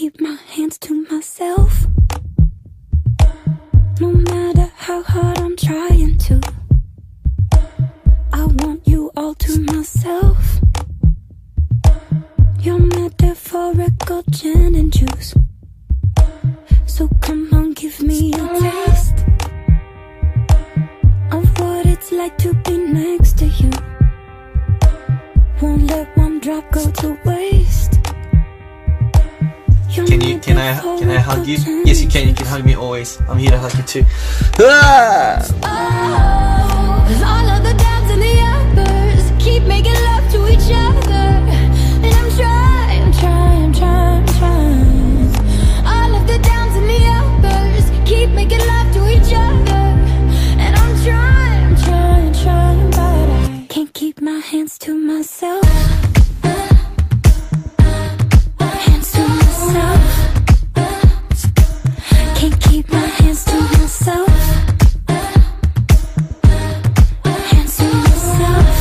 keep my hands to myself. No matter how hard I'm trying to, I want you all to myself. Your metaphorical gin and juice, so come on, give me a taste of what it's like to be next to you. Won't let one drop go to waste. Can I hug you? Yes, you can. You can hug me always. I'm here to hug you too. Ah! Cause all of the downs and the uppers keep making love to each other, and I'm trying. All of the downs and the uppers keep making love to each other, and I'm trying, but I can't keep my hands to myself. Hands to myself. Can't keep my hands to myself. Hands to myself.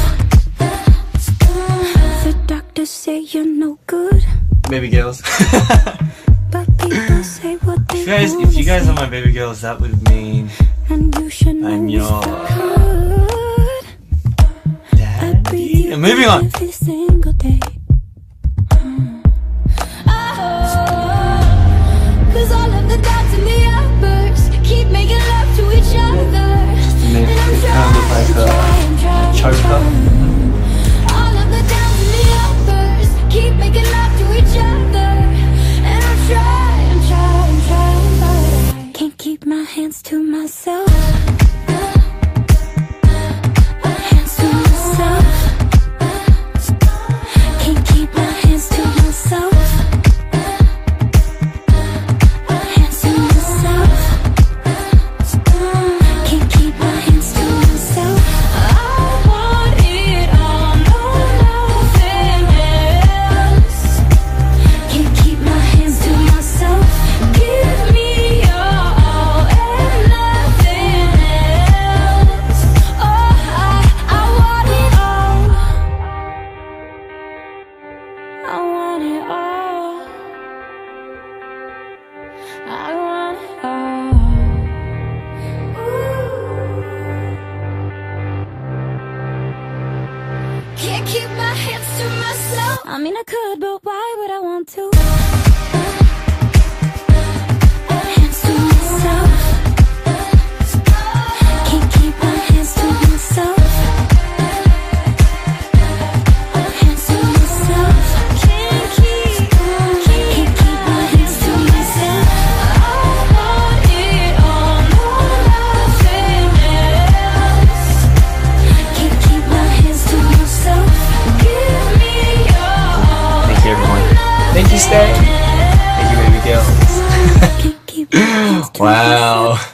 The doctors say you're no good, Baby girls. but people say what they want. If you guys are my baby girls, that would mean and you should know I'm it's your for good. I breathe you And moving on. every single day. Cause all of the downs and the uppers keep making love to each other, and I'm trying. choker. All of the downs and the uppers keep making love to each other, and I'm trying, but I can't keep my hands to myself. Hands to myself. Can't keep my hands to myself. Hands to myself. Can't keep my hands to myself. I want it all, no nothing else. Can't keep my hands to myself. Give me your all and nothing else. Oh, I want it all. I want it all. I want it all. Can't keep my hands to myself. I mean, I could, but why would I want to? Hands to myself. Can't keep my hands to myself. Hands to myself. Can't keep my hands to myself. I want it all, no nothing else. Can't keep my hands to myself. Give me your all. Thank you, everyone. Thank you, Stay. Thank you, baby girls. Can't keep my hands to Wow.